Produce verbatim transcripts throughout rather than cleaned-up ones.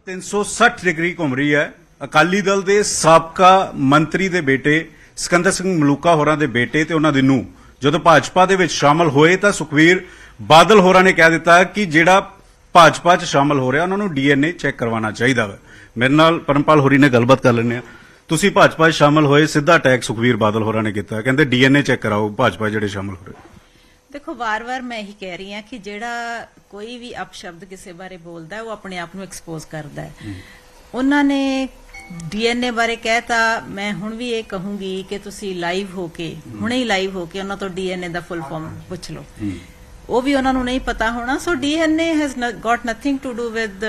तीन सौ सठ डिग्री घूम रही है। अकाली दल के साबका मंत्री के बेटे सिकंदर सिंह मलूका होरां दे बेटे ते उन्हां दी नूंह जदों भाजपा दे विच शामिल होए तां सुखबीर बादल होरां ने कह दिता कि जिहड़ा भाजपा च शामिल हो रहा उन्हां नूं डी एन ए चैक करवाना चाहिए वा। मेरे नाल परमपाल होरी ने गलबात कर लैंदे आ। तुसीं भाजपा च शामिल होए, सीधा अटैक सुखबीर बादल होरां ने कीता, कहंदे डी एन ए चैक कराओ भाजपा जिहड़े शामिल हो रहे। देखो बार बार मैं यही कह रही हूँ कि जेड़ा कोई भी अपशब्द किसी बारे बोलता है वो अपने आप को एक्सपोज करता है। उन्होंने डीएनए बारे कहता, मैं हुण भी ये कहूंगी कि तुसी लाइव होके हुणे ही लाइव होके उन्होंने तो डीएनए दा फुल फॉर्म पुछ लो, वो भी उन्होंने नहीं पता होना। So DNA has got nothing to do with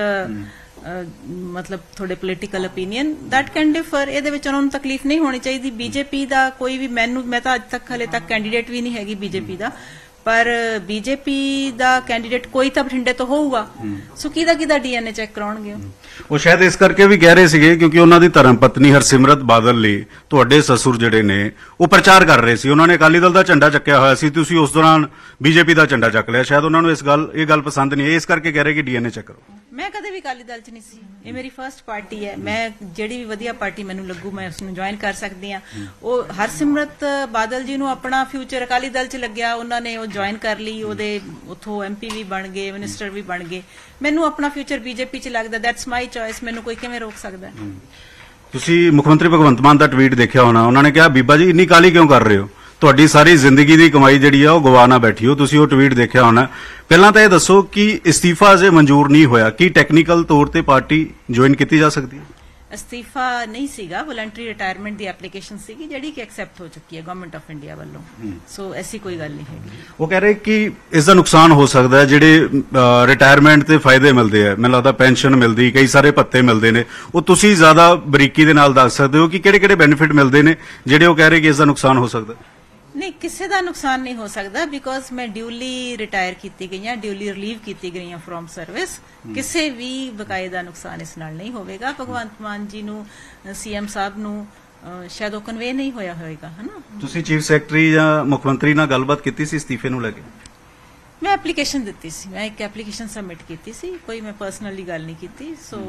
मतलब थोड़े political opinion that can differ. ये उन्होंने तकलीफ नहीं होनी चाहिए। बीजेपी का कोई भी मैनू मैं तो अज तक हले तक कैंडीडेट भी नहीं हैगी बीजेपी का, पर बीजेपी का कैंडीडेट कोई तो बठिंडे तो होगा, सो किदा किदा डीएनए चेक कराउणगे। वो शायद इस करके भी कह रहे थे क्योंकि उन्हों की धर्म पत्नी हरसिमरत बादल लई तुहाडे ससुर जिहड़े ने वो प्रचार कर रहे थे, उन्होंने अकाली दल का झंडा चक्या होया सी, तुसीं उस दौरान बीजेपी का झंडा चक लिया। शायद उन्होंने इस गल ये गल पसंद नहीं है, इस करके कह रहे कि डीएनए चेक करो। मैं कदे भी अकाली दल च नहीं सी, ये मेरी फर्स्ट पार्टी है। मैं जिहड़ी भी वधिया पार्टी मैनू लगू मैं उसनूं ज्वाइन कर सकती हाँ। वो हरसिमरत बादल जी नूं अपना फ्यूचर अकाली दल च लग्या, उन्होंने वो ज्वाइन कर ली, ਉਹਦੇ ਉਥੋਂ ਐਮਪੀ ਵੀ ਬਣ ਗਏ, ਮਿਨਿਸਟਰ ਵੀ ਬਣ ਗਏ। ਮੈਨੂੰ ਆਪਣਾ ਫਿਊਚਰ ਬੀਜੇਪੀ ਚ ਲੱਗਦਾ, ਦੈਟਸ ਮਾਈ ਚੋਇਸ, ਮੈਨੂੰ ਕੋਈ ਕਿਵੇਂ ਰੋਕ ਸਕਦਾ। ਤੁਸੀਂ ਮੁੱਖ ਮੰਤਰੀ ਭਗਵੰਤ ਮਾਨ ਦਾ ਟਵੀਟ ਦੇਖਿਆ ਹੋਣਾ, ਉਹਨਾਂ ਨੇ ਕਿਹਾ ਬੀਬਾ ਜੀ ਇੰਨੀ ਕਾਲੀ ਕਿਉਂ ਕਰ ਰਹੇ ਹੋ, ਤੁਹਾਡੀ ਸਾਰੀ ਜ਼ਿੰਦਗੀ ਦੀ ਕਮਾਈ ਜਿਹੜੀ ਆ ਉਹ ਗਵਾ ਨਾ ਬੈਠੀ ਹੋ। ਤੁਸੀਂ ਉਹ ਟਵੀਟ ਦੇਖਿਆ ਹੋਣਾ। ਪਹਿਲਾਂ ਤਾਂ ਇਹ ਦੱਸੋ ਕਿ ਇਸਤੀਫਾ ਅਜੇ ਮਨਜ਼ੂਰ ਨਹੀਂ ਹੋਇਆ, ਕੀ ਟੈਕਨੀਕਲ ਤੌਰ ਤੇ ਪਾਰਟੀ ਜੁਆਇਨ ਕੀਤੀ ਜਾ ਸਕਦੀ ਹੈ? ਅਸਤੀਫਾ ਨਹੀਂ ਸੀਗਾ, ਵੋਲੰਟਰੀ ਰਿਟਾਇਰਮੈਂਟ ਦੀ ਐਪਲੀਕੇਸ਼ਨ ਸੀਗੀ ਜਿਹੜੀ ਕਿ ਐਕਸੈਪਟ ਹੋ ਚੁੱਕੀ ਹੈ ਗਵਰਨਮੈਂਟ ਆਫ ਇੰਡੀਆ ਵੱਲੋਂ। ਸੋ ਐਸੀ ਕੋਈ ਗੱਲ ਨਹੀਂ ਹੈਗੀ। ਉਹ ਕਹਿ ਰਹੇ ਕਿ ਇਸ ਦਾ ਨੁਕਸਾਨ ਹੋ ਸਕਦਾ ਹੈ, ਜਿਹੜੇ ਰਿਟਾਇਰਮੈਂਟ ਤੇ ਫਾਇਦੇ ਮਿਲਦੇ ਆ, ਮੈਨੂੰ ਲੱਗਦਾ ਪੈਨਸ਼ਨ ਮਿਲਦੀ, ਕਈ ਸਾਰੇ ਭੱਤੇ ਮਿਲਦੇ ਨੇ, ਉਹ ਤੁਸੀਂ ਜ਼ਿਆਦਾ ਬਰੀਕੀ ਦੇ ਨਾਲ ਦੱਸ ਸਕਦੇ ਹੋ ਕਿ ਕਿਹੜੇ ਕਿਹੜੇ ਬੈਨੀਫਿਟ ਮਿਲਦੇ ਨੇ ਜਿਹੜੇ ਉਹ ਕਹਿ ਰਹੇ ਕਿ ਇਸ ਦਾ ਨੁਕਸਾਨ ਹੋ ਸਕਦਾ? नहीं, किसी का नुकसान नहीं हो सकता बिकॉज मैं ड्यूली रिटायर की गई, ड्यूली रिलीव की गई हूँ फ्रॉम सर्विस। किसी भी बकाये का नुकसान इस नाल नहीं होगा। भगवंत मान जी नू सीएम साहब नू शायद वो कन्वे नहीं होया होएगा, है ना। तुसी चीफ सैकटरी या मुख मंत्री नाल गलबात कीती सी इस्तीफे नू लेके? मैं एप्लीकेशन दित्ती सी, मैं एक एप्लीकेशन सबमिट की सी, कोई मैं पर्सनली गल नहीं की। So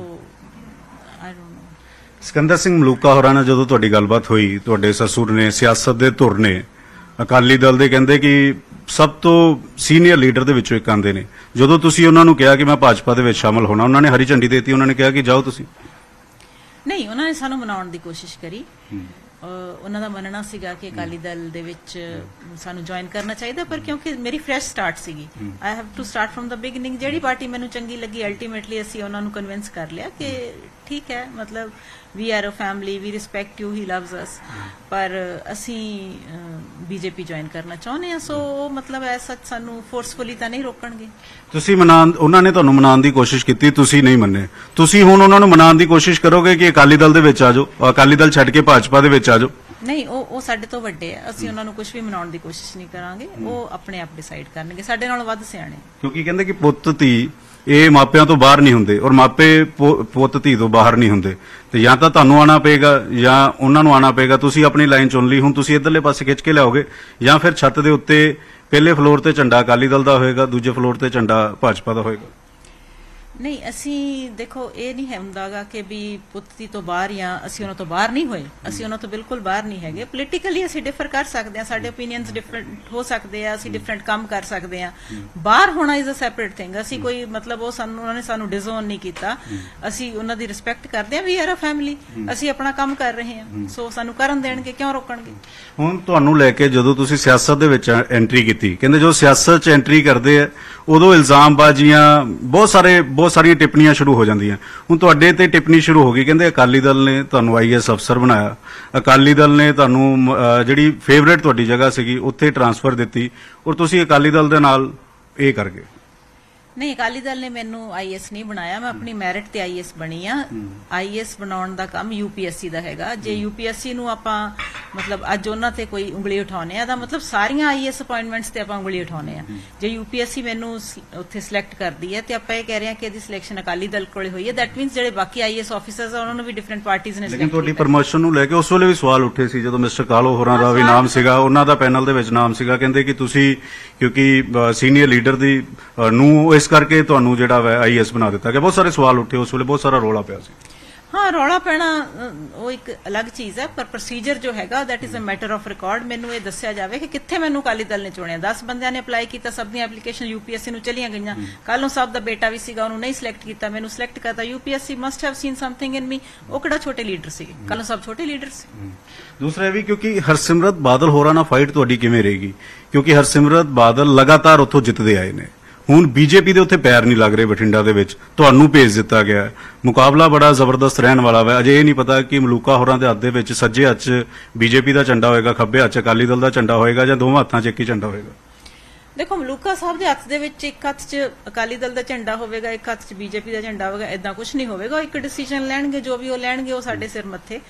I don't know. Sikandar Singh Maluka होरां नाल जदों तुहाडी गलबात होई, तुहाडे ससुर ने सियासत दे धुर ने अकाली दल दे कहंदे कि सब तो सीनियर लीडर दे विचों एक आंदे ने, जदों तुसीं उन्हां नूं कहा कि मैं भाजपा दे विच शामिल होना, उन्हां ने हरी झंडी देती, उन्हां ने कहा कि जाओ तुसीं? नहीं, उन्होंने सानू मनाउण दी कोशिश करी। उन्हां दा मनना सीगा कि अकाली दल दे विच सानू ज्वाइन करना चाहिए, पर क्योंकि मेरी फ्रैश स्टार्ट सीगी, I have to start from the beginning. जिहड़ी पार्टी मैनू चंगी लगी अल्टीमेटली असीं उन्हां नूं कन्विंस कर लिया कि ठीक है, मतलब we are a family, we respect you, he loves us, पर असीं बीजेपी ज्वाइन करना चाहुंदे हां। सो मतलब ऐसा सानू फोर्सफुली तां नहीं रोकणगे। ਤੁਸੀਂ ਮਨਾਉਣ, ਉਹਨਾਂ ਨੇ ਤੁਹਾਨੂੰ ਮਨਾਉਣ ਦੀ ਕੋਸ਼ਿਸ਼ ਕੀਤੀ, ਤੁਸੀਂ ਨਹੀਂ ਮੰਨੇ, ਤੁਸੀਂ ਹੁਣ ਉਹਨਾਂ ਨੂੰ ਮਨਾਉਣ ਦੀ ਕੋਸ਼ਿਸ਼ ਕਰੋਗੇ ਕਿ ਅਕਾਲੀ ਦਲ ਦੇ ਵਿੱਚ ਆ ਜਾਓ, ਅਕਾਲੀ ਦਲ ਛੱਡ ਕੇ ਭਾਜਪਾ ਦੇ ਵਿੱਚ ਆ ਜਾਓ? ਨਹੀਂ, ਉਹ ਉਹ ਸਾਡੇ ਤੋਂ ਵੱਡੇ ਆ, ਅਸੀਂ ਉਹਨਾਂ ਨੂੰ ਕੁਝ ਵੀ ਮਨਾਉਣ ਦੀ ਕੋਸ਼ਿਸ਼ ਨਹੀਂ ਕਰਾਂਗੇ। ਉਹ ਆਪਣੇ ਆਪ ਡਿਸਾਈਡ ਕਰਨਗੇ, ਸਾਡੇ ਨਾਲੋਂ ਵੱਧ ਸਿਆਣੇ। ਕਿਉਂਕਿ ਕਹਿੰਦੇ ਕਿ ਪੁੱਤ ਧੀ ਇਹ ਮਾਪਿਆਂ ਤੋਂ ਬਾਹਰ ਨਹੀਂ ਹੁੰਦੇ, ਔਰ ਮਾਪੇ ਪੁੱਤ ਧੀ ਤੋਂ ਬਾਹਰ ਨਹੀਂ ਹੁੰਦੇ, ਤੇ ਜਾਂ ਤਾਂ ਤੁਹਾਨੂੰ ਆਣਾ ਪਏਗਾ ਜਾਂ ਉਹਨਾਂ ਨੂੰ ਆਣਾ ਪਏਗਾ। ਤੁਸੀਂ ਆਪਣੀ ਲਾਈਨ ਚੁਣ ਲਈ, ਹੁਣ ਤੁਸੀਂ ਇਧਰਲੇ ਪਾਸੇ ਖਿੱਚ ਕੇ ਲਿਆਓਗੇ, ਜਾਂ ਫਿਰ ਛੱਤ ਦੇ ਉੱਤੇ ਪਹਿਲੇ ਫਲੋਰ ਤੇ ਝੰਡਾ ਅਕਾਲੀ ਦਲ ਦਾ ਹੋਏਗਾ, ਦੂਜੇ ਫਲੋਰ ਤੇ ਝੰਡਾ ਭਾਜਪਾ ਦਾ ਹੋਏਗਾ। ਨਹੀਂ, ਅਸੀਂ ਦੇਖੋ ਇਹ ਨਹੀਂ ਹੁੰਦਾਗਾ ਕਿ ਵੀ ਪੁੱਤੀ ਤੋਂ ਬਾਹਰ ਜਾਂ ਅਸੀਂ ਉਹਨਾਂ ਤੋਂ ਬਾਹਰ ਨਹੀਂ ਹੋਏ, ਅਸੀਂ ਉਹਨਾਂ ਤੋਂ ਬਿਲਕੁਲ ਬਾਹਰ ਨਹੀਂ ਹੈਗੇ। ਪੋਲੀਟੀਕਲੀ ਅਸੀਂ ਡਿਫਰ ਕਰ ਸਕਦੇ ਹਾਂ, ਸਾਡੇ ਓਪੀਨੀਅਨਸ ਡਿਫਰੈਂਟ ਹੋ ਸਕਦੇ ਆ, ਅਸੀਂ ਡਿਫਰੈਂਟ ਕੰਮ ਕਰ ਸਕਦੇ ਹਾਂ। ਬਾਹਰ ਹੋਣਾ ਇਜ਼ ਅ ਸੈਪਰੇਟ ਥਿੰਗ। ਅਸੀਂ ਕੋਈ ਮਤਲਬ ਉਹ ਸਾਨੂੰ ਉਹਨਾਂ ਨੇ ਸਾਨੂੰ ਡਿਜ਼ੋਨ ਨਹੀਂ ਕੀਤਾ, ਅਸੀਂ ਉਹਨਾਂ ਦੀ ਰਿਸਪੈਕਟ ਕਰਦੇ ਹਾਂ। ਵੀ ਆਰ ਅ ਫੈਮਿਲੀ, ਅਸੀਂ ਆਪਣਾ ਕੰਮ ਕਰ ਰਹੇ ਹਾਂ, ਸੋ ਸਾਨੂੰ ਕਰਨ ਦੇਣਗੇ, ਕਿਉਂ ਰੋਕਣਗੇ। ਹੁਣ ਤੁਹਾਨੂੰ ਲੈ ਕੇ ਜਦੋਂ ਤੁਸੀਂ ਸਿਆਸਤ ਦੇ ਵਿੱਚ ਐਂਟਰੀ ਕੀਤੀ, ਕਹਿੰਦੇ ਜੋ ਸਿਆਸਤ 'ਚ ਐਂਟਰੀ ਕਰਦੇ ਆ ਉਦੋਂ ਇਲਜ਼ਾਮਬਾਜ਼ੀਆਂ ਬਹੁਤ ਸਾਰੇ ਬਹੁਤ ਸਾਰੀਆਂ ਟਿੱਪਣੀਆਂ ਸ਼ੁਰੂ ਹੋ ਜਾਂਦੀਆਂ। ਹੁਣ ਤੁਹਾਡੇ ਤੇ ਟਿੱਪਣੀ ਸ਼ੁਰੂ ਹੋ ਗਈ, ਕਹਿੰਦੇ ਅਕਾਲੀ ਦਲ ਨੇ ਤੁਹਾਨੂੰ ਆਈ ਐਸ ਅਫਸਰ ਬਣਾਇਆ, ਅਕਾਲੀ ਦਲ ਨੇ ਤੁਹਾਨੂੰ ਜਿਹੜੀ ਫੇਵਰੇਟ ਤੁਹਾਡੀ ਜਗ੍ਹਾ ਸੀਗੀ ਉੱਥੇ ਟਰਾਂਸਫਰ ਦਿੱਤੀ, ਔਰ ਤੁਸੀਂ ਅਕਾਲੀ ਦਲ ਦੇ ਨਾਲ ਇਹ ਕਰ ਗਏ। ਨਹੀਂ, ਅਕਾਲੀ ਦਲ ਨੇ ਮੈਨੂੰ ਆਈਐਸ ਨਹੀਂ ਬਣਾਇਆ, ਮੈਂ ਆਪਣੀ ਮੈਰਿਟ ਤੇ ਆਈਐਸ ਬਣੀ ਆ। ਆਈਐਸ ਬਣਾਉਣ ਦਾ ਕੰਮ ਯੂਪੀਐਸਸੀ ਦਾ ਹੈਗਾ। ਜੇ ਯੂਪੀਐਸਸੀ ਨੂੰ ਆਪਾਂ ਮਤਲਬ ਅੱਜ ਉਹਨਾਂ ਤੇ ਕੋਈ ਉਂਗਲੀ ਉਠਾਉਣੇ ਆ ਤਾਂ ਮਤਲਬ ਸਾਰੀਆਂ ਆਈਐਸ ਅਪਾਇੰਟਮੈਂਟਸ ਤੇ ਆਪਾਂ ਉਂਗਲੀ ਉਠਾਉਣੇ ਆ। ਜੇ ਯੂਪੀਐਸਸੀ ਮੈਨੂੰ ਉੱਥੇ ਸਿਲੈਕਟ ਕਰਦੀ ਹੈ ਤੇ ਆਪਾਂ ਇਹ ਕਹਿ ਰਹੇ ਹਾਂ ਕਿ ਇਹਦੀ ਸਿਲੈਕਸ਼ਨ ਅਕਾਲੀ ਦਲ ਕੋਲੇ ਹੋਈ ਹੈ, ਦੈਟ ਮੀਨਸ ਜਿਹੜੇ ਬਾਕੀ ਆਈਐਸ ਆਫੀਸਰਸ ਆ ਉਹਨਾਂ ਨੂੰ ਵੀ ਡਿਫਰੈਂਟ ਪਾਰਟੀਜ਼ ਨੇ। ਲੇਕਿਨ ਤੁਹਾਡੀ ਪ੍ਰਮੋਸ਼ਨ ਨੂੰ ਲੈ ਕੇ ਉਸ ਵੇਲੇ ਵੀ ਸਵਾਲ ਉੱਠੇ ਸੀ, ਜਦੋਂ ਮਿਸਟਰ ਕਾਲੋ ਹੋਰਾਂ ਦਾ ਵੀ ਨਾਮ ਸੀਗਾ, ਉਹਨਾਂ ਦਾ ਪੈਨਲ ਦੇ ਵਿੱਚ ਨਾਮ ਸੀਗਾ, ਕਹਿੰਦੇ ਕਿ ਤੁਸੀਂ ਕਿਉਂਕਿ ਸੀਨੀਅਰ ਲੀਡਰ ਦੀ ਨੂੰ ਇਸ ਕਿਸ ਕਰਕੇ ਤੁਹਾਨੂੰ ਜਿਹੜਾ ਵਾ ਆਈਐਸ ਬਣਾ ਦਿੱਤਾ ਗਿਆ? ਬਹੁਤ ਸਾਰੇ ਸਵਾਲ ਉੱਠੇ ਉਸ ਵੇਲੇ, ਬਹੁਤ ਸਾਰਾ ਰੌਲਾ ਪਿਆ ਸੀ। ਹਾਂ, ਰੌਲਾ ਪੈਣਾ ਅ, ਉਹ ਇੱਕ ਅਲੱਗ ਚੀਜ਼ ਹੈ, ਪਰ ਪ੍ਰੋਸੀਜਰ ਜੋ ਹੈਗਾ that is a matter of record. ਮੈਨੂੰ ਇਹ ਦੱਸਿਆ ਜਾਵੇ ਕਿ ਕਿੱਥੇ ਮੈਨੂੰ ਅਕਾਲੀ ਦਲ ਨੇ ਚੁਣਿਆ। ਦਸ ਬੰਦਿਆਂ ਨੇ ਅਪਲਾਈ ਕੀਤਾ, ਸਭ ਦੀਆਂ ਐਪਲੀਕੇਸ਼ਨ ਯੂਪੀਐਸਸੀ ਨੂੰ ਚਲੀਆਂ ਗਈਆਂ। ਕੱਲ ਨੂੰ ਸਭ ਦਾ ਬੇਟਾ ਵੀ ਸੀਗਾ, ਉਹਨੂੰ ਨਹੀਂ ਸਿਲੈਕਟ ਕੀਤਾ, ਮੈਨੂੰ ਸਿਲੈਕਟ ਕਰਤਾ। UPSC must have seen something in me. ਉਹ ਕਿਹੜਾ ਛੋਟੇ ਲੀਡਰ ਸੀ? ਕੱਲ ਨੂੰ ਸਭ ਛੋਟੇ ਲੀਡਰ ਸੀ। ਦੂਸਰਾ ਇਹ ਵੀ ਕਿਉਂਕਿ ਹਰਸਿਮਰਤ ਬਾਦਲ ਹੋਰਾਂ ਨਾਲ ਫਾਈਟ ਤੁਹਾਡੀ ਕਿਵੇਂ ਰਹੇਗੀ, ਕਿਉਂਕਿ ਹਰਸਿਮਰਤ ਬਾਦਲ ਲਗਾਤਾਰ ਉੱਥੋਂ ਜਿੱਤਦੇ ਆਏ ਨੇ। ਹੁਣ ਬੀਜੇਪੀ ਦੇ ਉੱਥੇ ਪੈਰ ਨਹੀਂ ਲੱਗ ਰਹੇ ਬਠਿੰਡਾ ਦੇ ਵਿੱਚ, ਤੁਹਾਨੂੰ ਭੇਜ ਦਿੱਤਾ ਗਿਆ ਹੈ। ਮੁਕਾਬਲਾ ਬੜਾ ਜ਼ਬਰਦਸਤ ਰਹਿਣ ਵਾਲਾ ਵਾ। ਅਜੇ ਇਹ ਨਹੀਂ ਪਤਾ ਕਿ ਮਲੂਕਾ ਹੋਰਾਂ ਦੇ ਹੱਥ ਦੇ ਵਿੱਚ ਸੱਜੇ ਹੱਥ 'ਚ ਬੀਜੇਪੀ ਦਾ ਝੰਡਾ ਹੋਏਗਾ, ਖੱਬੇ ਹੱਥ 'ਚ ਅਕਾਲੀ ਦਲ ਦਾ ਝੰਡਾ ਹੋਏਗਾ, ਜਾਂ ਦੋਵਾਂ ਹੱਥਾਂ 'ਚ ਇੱਕ ਹੀ ਝੰਡਾ ਹੋਏਗਾ। ਦੇਖੋ, ਮਲੂਕਾ ਸਾਹਿਬ ਦੇ ਹੱਥ ਦੇ ਵਿੱਚ ਇੱਕ ਹੱਥ 'ਚ ਅਕਾਲੀ ਦਲ ਦਾ ਝੰਡਾ ਹੋਵੇਗਾ, ਇੱਕ ਹੱਥ 'ਚ ਬੀਜੇਪੀ ਦਾ ਝੰਡਾ ਹੋਵੇਗਾ। ਇਦਾਂ ਕੁਝ ਨਹੀਂ ਹੋਵੇਗਾ। ਇੱਕ ਡਿਸੀਜਨ ਲੈਣਗੇ, ਜੋ ਵੀ ਉਹ ਲੈਣਗੇ ਉਹ ਸਾਡੇ ਸਿਰ ਮੱਥੇ।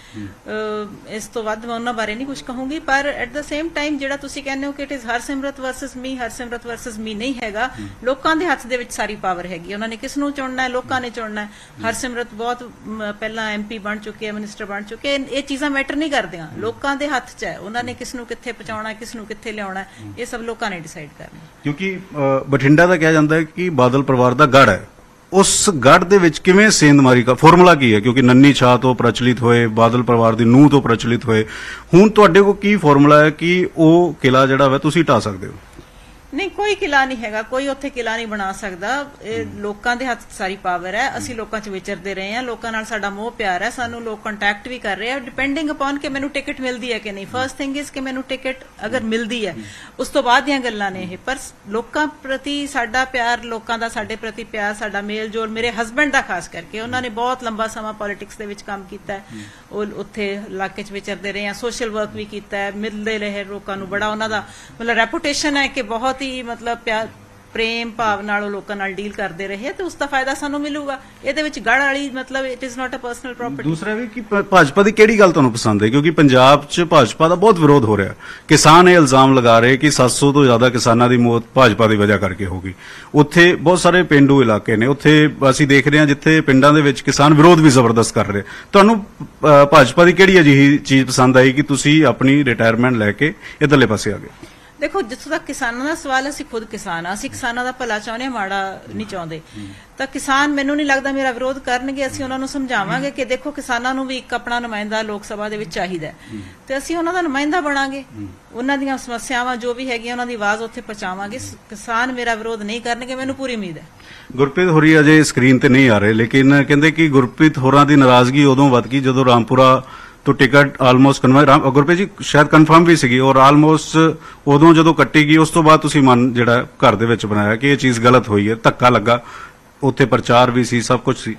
ਇਸ ਤੋਂ ਵੱਧ ਮੈਂ ਉਹਨਾਂ ਬਾਰੇ ਨਹੀਂ ਕੁਝ ਕਹੂੰਗੀ। ਪਰ ਐਟ ਦਾ ਸੇਮ ਟਾਈਮ ਜਿਹੜਾ ਤੁਸੀਂ ਕਹਿੰਦੇ ਹੋ ਕਿ it is Harsimrat versus me, Harsimrat versus me ਨਹੀਂ ਹੈਗਾ। ਲੋਕਾਂ ਦੇ ਹੱਥ ਦੇ ਵਿੱਚ ਸਾਰੀ ਪਾਵਰ ਹੈਗੀ। ਉਹਨਾਂ ਨੇ ਕਿਸ ਨੂੰ ਚੁਣਨਾ ਹੈ? ਲੋਕਾਂ ਨੇ ਚੁਣਨਾ ਹੈ। ਹਰਸਿਮਰਤ ਬਹੁਤ ਮ, ਪਹਿਲਾਂ ਐਮਪੀ ਬਣ ਚੁੱਕੇ ਹੈ, ਮਿਨਿਸਟਰ ਬਣ ਚੁੱਕੇ। ਇਹ ਚੀਜ਼ਾਂ ਮੈਟਰ ਨਹੀਂ ਕਰਦੀਆਂ। ਲੋਕਾਂ ਦੇ ਹੱਥ 'ਚ ਹੈ। ਉਹਨਾਂ ਨੇ ਕਿਸ ਨੂੰ ਕਿੱਥੇ ਪਹੁੰਚਾਉਣਾ, ਕਿਸ ਨੂੰ ਕਿੱਥੇ ਲਿਆਉਣਾ, ਇਹ ਸਭ ਲੋਕਾਂ ਨੇ ਡਿਸਾਈਡ ਕਰਨਾ। ਕਿਉਂਕਿ ਬਠਿੰਡਾ ਦਾ ਕਿਹਾ ਜਾਂਦਾ ਹੈ ਕਿ ਬਾਦਲ ਪਰਿਵਾਰ ਦਾ ਗੜ ਹੈ। ਉਸ ਗੜ ਦੇ ਵਿੱਚ ਕਿਵੇਂ ਸੇਂਧਮਾਰੀ ਦਾ ਫਾਰਮੂਲਾ ਕੀ ਹੈ? ਕਿਉਂਕਿ ਨੰਨੀ ਛਾਹ ਤੋਂ ਪ੍ਰਚਲਿਤ ਹੋਏ, ਬਾਦਲ ਪਰਿਵਾਰ ਦੀ ਨੂੰਹ ਤੋਂ ਪ੍ਰਚਲਿਤ ਹੋਏ, ਹੁਣ ਤੁਹਾਡੇ ਕੋਲ ਕੀ ਫਾਰਮੂਲਾ ਹੈ ਕਿ ਉਹ ਕਿਲਾ ਜਿਹੜਾ ਵਾ ਤੁਸੀਂ ਢਾ ਸਕਦੇ ਹੋ? ਨਹੀਂ, ਕੋਈ ਕਿਲਾ ਨਹੀਂ ਹੈਗਾ। ਕੋਈ ਉੱਥੇ ਕਿਲਾ ਨਹੀਂ ਬਣਾ ਸਕਦਾ। ਇਹ ਲੋਕਾਂ ਦੇ ਹੱਥ 'ਚ ਸਾਰੀ ਪਾਵਰ ਹੈ। ਅਸੀਂ ਲੋਕਾਂ 'ਚ ਵਿਚਰਦੇ ਰਹੇ ਹਾਂ, ਲੋਕਾਂ ਨਾਲ ਸਾਡਾ ਮੋਹ ਪਿਆਰ ਹੈ, ਸਾਨੂੰ ਲੋਕ ਕੰਟੈਕਟ ਵੀ ਕਰ ਰਹੇ ਆ, ਡਿਪੈਂਡਿੰਗ ਅਪਨ ਕਿ ਮੈਨੂੰ ਟਿਕਟ ਮਿਲਦੀ ਹੈ ਕਿ ਨਹੀਂ। ਫਰਸਟ ਥਿੰਗ ਇਜ਼ ਕਿ ਮੈਨੂੰ ਟਿਕਟ ਅਗਰ ਮਿਲਦੀ ਹੈ, ਉਸ ਤੋਂ ਬਾਅਦ ਦੀਆਂ ਗੱਲਾਂ ਨੇ ਇਹ। ਪਰ ਲੋਕਾਂ ਪ੍ਰਤੀ ਸਾਡਾ ਪਿਆਰ, ਲੋਕਾਂ ਦਾ ਸਾਡੇ ਪ੍ਰਤੀ ਪਿਆਰ, ਸਾਡਾ ਮੇਲ ਜੋਲ, ਮੇਰੇ ਹਸਬੈਂਡ ਦਾ ਖਾਸ ਕਰਕੇ, ਉਹਨਾਂ ਨੇ ਬਹੁਤ ਲੰਬਾ ਸਮਾਂ ਪੋਲਿਟਿਕਸ ਦੇ ਵਿੱਚ ਕੰਮ ਕੀਤਾ ਹੈ। ਉਹ ਉੱਥੇ ਇਲਾਕੇ 'ਚ ਵਿਚਰਦੇ ਰਹੇ ਆ, ਸੋਸ਼ਲ ਵਰਕ ਵੀ ਕੀਤਾ ਹੈ, ਮਿਲਦੇ ਰਹੇ ਲੋਕਾਂ ਨੂੰ। ਬੜਾ ਉਹਨਾਂ ਦਾ ਮਤਲਬ ਰੈਪੂਟੇਸ਼ਨ ਹੈ ਕਿ ਬਹੁਤ ਹੀ ਮਤਲਬ ਪਿਆਰ, ਪ੍ਰੇਮ ਭਾਵ ਨਾਲ ਉਹ ਲੋਕਾਂ ਨਾਲ ਡੀਲ ਕਰਦੇ ਰਹੇ, ਤੇ ਉਸ ਦਾ ਫਾਇਦਾ ਸਾਨੂੰ ਮਿਲੂਗਾ। ਇਹਦੇ ਵਿੱਚ ਗੜ ਵਾਲੀ ਮਤਲਬ it is not a personal property. ਦੂਸਰਾ ਵੀ ਕਿ ਭਾਜਪਾ ਦੀ ਕਿਹੜੀ ਗੱਲ ਤੁਹਾਨੂੰ ਪਸੰਦ ਹੈ? ਕਿਉਂਕਿ ਪੰਜਾਬ 'ਚ ਭਾਜਪਾ ਦਾ ਬਹੁਤ ਵਿਰੋਧ ਹੋ ਰਿਹਾ। ਕਿਸਾਨ ਇਹ ਇਲਜ਼ਾਮ ਲਗਾ ਰਹੇ ਕਿ ਸੱਤ ਸੌ ਤੋਂ ਜ਼ਿਆਦਾ ਕਿਸਾਨਾਂ ਦੀ ਮੌਤ ਭਾਜਪਾ ਦੀ ਵਜ੍ਹਾ ਕਰਕੇ ਹੋ ਗਈ। ਉੱਥੇ ਬਹੁਤ ਸਾਰੇ ਪਿੰਡੂ ਇਲਾਕੇ ਨੇ, ਉੱਥੇ ਅਸੀਂ ਦੇਖ ਰਹੇ ਹਾਂ ਜਿੱਥੇ ਪਿੰਡਾਂ ਦੇ ਵਿੱਚ ਕਿਸਾਨ ਵਿਰੋਧ ਵੀ ਜ਼ਬਰਦਸਤ ਕਰ ਰਹੇ। ਤੁਹਾਨੂੰ ਭਾਜਪਾ ਦੀ ਕਿਹੜੀ ਅਜਿਹੀ ਚੀਜ਼ ਪਸੰਦ ਆਈ ਕਿ ਤੁਸੀਂ ਆਪਣੀ ਰਿਟਾਇਰਮੈਂਟ ਲੈ ਕੇ ਇਧਰਲੇ ਪਾਸੇ ਆ ਗਏ? ਦੇਖੋ, ਜਿੱਥੋਂ ਤੱਕ ਕਿਸਾਨਾਂ ਦਾ ਸਵਾਲ ਹੈ, ਅਸੀਂ ਖੁਦ ਕਿਸਾਨ ਆ, ਅਸੀਂ ਕਿਸਾਨਾਂ ਦਾ ਭਲਾ ਚਾਹੁੰਦੇ ਹਾਂ, ਮਾੜਾ ਨਹੀਂ ਚਾਹੁੰਦੇ। ਤਾਂ ਕਿਸਾਨ ਮੈਨੂੰ ਨਹੀਂ ਲੱਗਦਾ ਮੇਰਾ ਵਿਰੋਧ ਕਰਨਗੇ। ਅਸੀਂ ਉਹਨਾਂ ਨੂੰ ਸਮਝਾਵਾਂਗੇ ਕਿ ਦੇਖੋ, ਕਿਸਾਨਾਂ ਨੂੰ ਵੀ ਇੱਕ ਆਪਣਾ ਨੁਮਾਇੰਦਾ ਲੋਕ ਸਭਾ ਦੇ ਵਿੱਚ ਚਾਹੀਦਾ, ਤੇ ਅਸੀਂ ਉਹਨਾਂ ਦਾ ਨੁਮਾਇੰਦਾ ਬਣਾਂਗੇ। ਉਹਨਾਂ ਦੀਆਂ ਸਮੱਸਿਆਵਾਂ ਜੋ ਵੀ ਹੈਗੀਆਂ, ਉਹਨਾਂ ਦੀ ਆਵਾਜ਼ ਉੱਥੇ ਪਹੁੰਚਾਵਾਂਗੇ। ਕਿਸਾਨ ਮੇਰਾ ਵਿਰੋਧ ਨਹੀਂ ਕਰਨਗੇ, ਮੈਨੂੰ ਪੂਰੀ ਉਮੀਦ ਹੈ। ਗੁਰਪ੍ਰੀਤ ਹੋਰੀ ਅਜੇ ਸਕਰੀਨ ਤੇ ਨਹੀਂ ਆ ਰਹੇ, ਲੇਕਿਨ ਕਹਿੰਦੇ ਕਿ ਗੁਰਪ੍ਰੀਤ ਹੋਰਾਂ ਦੀ ਨਾਰਾਜ਼ਗੀ ਉਦੋਂ ਵੱਧ ਗਈ ਜਦੋਂ ਰਾਮਪੁਰਾ तो ticket almost confirm, Gurpreet ji ਸ਼ਾਇਦ ਕਨਫਰਮ ਵੀ ਸੀਗੀ, ਔਰ ਆਲਮੋਸਟ ਉਦੋਂ ਜਦੋਂ ਕੱਟੀ ਗਈ ਉਸ ਤੋਂ ਬਾਅਦ ਤੁਸੀਂ ਮਨ ਜਿਹੜਾ ਘਰ ਦੇ ਵਿੱਚ ਬਣਾਇਆ ਕਿ ਇਹ ਚੀਜ਼ ਗਲਤ ਹੋਈ ਹੈ, ਧੱਕਾ ਲੱਗਾ, ਉੱਥੇ ਪ੍ਰਚਾਰ ਵੀ ਸੀ, ਸਭ ਕੁਝ ਸੀ।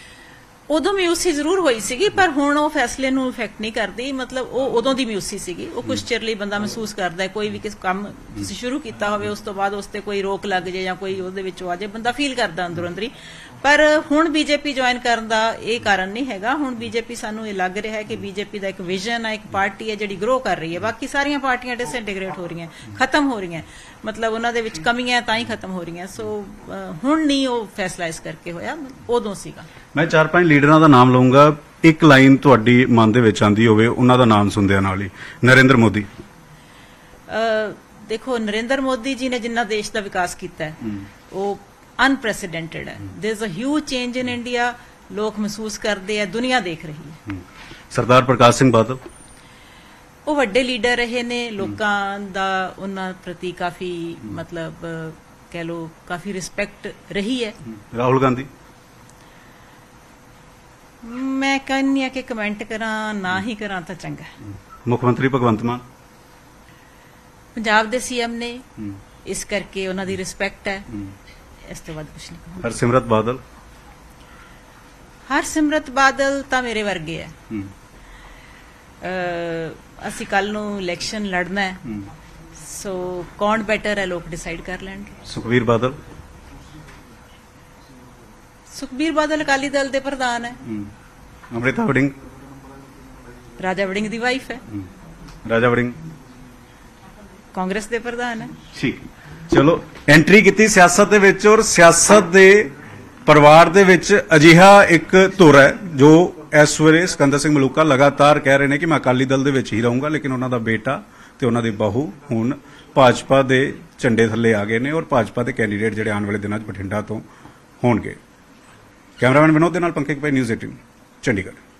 ਉਦੋਂ ਮਿਊਸੀ ਜ਼ਰੂਰ ਹੋਈ ਸੀਗੀ, ਪਰ ਹੁਣ ਉਹ ਫੈਸਲੇ ਨੂੰ ਇਫੈਕਟ ਨਹੀਂ ਕਰਦੀ। ਮਤਲਬ ਉਹ ਉਦੋਂ ਦੀ ਮਿਊਸੀ ਸੀਗੀ। ਉਹ ਕੁਝ ਚਿਰ ਲਈ ਬੰਦਾ ਮਹਿਸੂਸ ਕਰਦਾ ਹੈ, ਕੋਈ ਵੀ ਕਿਸ ਕੰਮ ਤੁਸੀਂ ਸ਼ੁਰੂ ਕੀਤਾ ਹੋਵੇ, ਉਸ ਤੋਂ ਬਾਅਦ ਉਸ ਤੇ ਕੋਈ ਰੋਕ ਲੱਗ ਜੇ ਜਾਂ ਕੋਈ ਉਹਦੇ ਵਿੱਚੋਂ ਆ ਜੇ, ਬੰਦਾ ਫੀਲ ਕਰਦਾ ਅੰਦਰੋਂ ਅੰਦਰੀ। ਪਰ ਹੁਣ ਬੀਜੇਪੀ ਜੁਆਇਨ ਕਰਨ ਦਾ ਇਹ ਕਾਰਨ ਨਹੀਂ ਹੈਗਾ। ਹੁਣ ਬੀਜੇਪੀ ਸਾਨੂੰ ਇਹ ਲੱਗ ਰਿਹਾ ਹੈ ਕਿ ਬੀਜੇਪੀ ਦਾ ਇੱਕ ਵਿਜ਼ਨ ਹੈ, ਇੱਕ ਪਾਰਟੀ ਹੈ ਜਿਹੜੀ ਗਰੋ ਕਰ ਰਹੀ ਹੈ। ਬਾਕੀ ਸਾਰੀਆਂ ਪਾਰਟੀਆਂ ਡਿਸਇੰਟੀਗ੍ਰੇਟ ਹੋ ਰਹੀਆਂ, ਖਤਮ ਹੋ ਰਹੀਆਂ, ਮਤਲਬ ਉਹਨਾਂ ਦੇ ਵਿੱਚ ਕਮੀਆਂ ਤਾਂ ਹੀ ਖਤਮ ਹੋ ਰਹੀਆਂ। ਸੋ ਹੁਣ ਨਹੀਂ ਉਹ ਫੈਸਲਾ ਇਸ ਕਰਕੇ ਹੋਇਆ, ਉਦੋਂ ਸੀਗਾ। ਮੈਂ ਚਾਰ ਪੰਜ ਲੀਡਰਾਂ ਦਾ ਨਾਮ ਲਵਾਂਗਾ, ਇੱਕ ਲਾਈਨ ਤੁਹਾਡੀ ਮਨ ਦੇ ਵਿੱਚ ਆਂਦੀ ਹੋਵੇ ਉਹਨਾਂ ਦਾ ਨਾਮ ਸੁਣਦਿਆਂ ਨਾਲ ਹੀ। ਨਰਿੰਦਰ ਮੋਦੀ। ਦੇਖੋ, ਨਰਿੰਦਰ ਮੋਦੀ ਜੀ ਨੇ ਜਿੰਨਾ ਦੇਸ਼ ਦਾ ਵਿਕਾਸ ਕੀਤਾ ਹੈ ਉਹ ਅਨਪ੍ਰੈਸੀਡੈਂਟਡ ਹੈ। There is a huge change in India. ਲੋਕ ਮਹਿਸੂਸ ਕਰਦੇ ਆ, ਦੁਨੀਆ ਦੇਖ ਰਹੀ ਹੈ। ਸਰਦਾਰ ਪ੍ਰਕਾਸ਼ ਸਿੰਘ ਬਾਦਲ, ਉਹ ਵੱਡੇ ਲੀਡਰ ਰਹੇ ਨੇ, ਲੋਕਾਂ ਦਾ ਉਹਨਾਂ ਪ੍ਰਤੀ ਕਾਫੀ ਮਤਲਬ ਕਹਿ ਲੋ ਕਾਫੀ ਰਿਸਪੈਕਟ ਰਹੀ ਹੈ। ਰਾਹੁਲ ਗਾਂਧੀ। ਮੈਂ ਕਹਿੰਦੀ ਆ ਕਿ ਕਮੈਂਟ ਕਰਾਂ ਨਾ ਹੀ ਕਰਾਂ ਤਾਂ ਚੰਗਾ। ਮੁੱਖ ਮੰਤਰੀ ਭਗਵੰਤ ਮਾਨ, ਪੰਜਾਬ ਦੇ ਸੀਐਮ ਨੇ, ਇਸ ਕਰਕੇ ਉਹਨਾਂ ਦੀ ਰਿਸਪੈਕਟ ਹੈ। ਇਸ ਤੋਂ ਬਾਅਦ ਕੁਝ ਨਹੀਂ। ਹਰਸਿਮਰਤ ਬਾਦਲ। ਹਰਸਿਮਰਤ ਬਾਦਲ ਤਾਂ ਮੇਰੇ ਵਰਗੇ ਹੈ। ਅਸੀਂ ਕੱਲ ਨੂੰ ਇਲੈਕਸ਼ਨ ਲੜਨਾ ਹੈ, ਸੋ ਕੌਣ ਬੈਟਰ ਹੈ ਲੋਕ ਡਿਸਾਈਡ ਕਰ ਲੈਣਗੇ। ਸੁਖਬੀਰ ਬਾਦਲ। ਸੁਖਬੀਰ ਬਾਦਲ ਅਕਾਲੀ ਦਲ ਦੇ ਪ੍ਰਧਾਨ ਹੈ। ਅੰਮ੍ਰਿਤਾ ਵੜਿੰਗ। ਰਾਜਾ ਵੜਿੰਗ ਦੀ ਵਾਈਫ ਹੈ। ਰਾਜਾ ਵੜਿੰਗ ਕਾਂਗਰਸ ਦੇ ਪ੍ਰਧਾਨ ਹੈ। ਠੀਕ, ਚਲੋ ਐਂਟਰੀ ਕੀਤੀ ਸਿਆਸਤ ਦੇ ਵਿੱਚ, ਔਰ ਸਿਆਸਤ ਦੇ ਪਰਿਵਾਰ ਦੇ ਵਿੱਚ ਅਜਿਹਾ ਇੱਕ ਧੁਰ ਹੈ ਜੋ ਇਸ ਵੇਲੇ ਸਿਕੰਦਰ ਸਿੰਘ ਮਲੂਕਾ ਲਗਾਤਾਰ ਕਹਿ ਰਹੇ ਨੇ ਕਿ ਮੈਂ ਅਕਾਲੀ ਦਲ ਦੇ ਵਿੱਚ ਹੀ ਰਹੂੰਗਾ, ਲੇਕਿਨ ਉਹਨਾਂ ਦਾ ਬੇਟਾ ਤੇ ਉਹਨਾਂ ਦੀ ਬਹੂ ਹੁਣ ਭਾਜਪਾ ਦੇ ਝੰਡੇ ਥੱਲੇ ਆ ਗਏ ਨੇ ਔਰ ਭਾਜਪਾ ਦੇ ਕੈਂਡੀਡੇਟ ਜਿਹੜੇ ਆਉਣ ਵਾਲੇ ਦਿਨਾਂ 'ਚ ਬਠਿੰਡਾ ਤੋਂ ਹੋਣਗੇ। ਕੈਮਰਾਮੈਨ ਵਿਨੋਦ ਦੇ ਨਾਲ ਪੰਕਜ ਭਾਈ, ਨਿਊਜ਼ ਅਠਾਰਾਂ ਚੰਡੀਗੜ੍ਹ।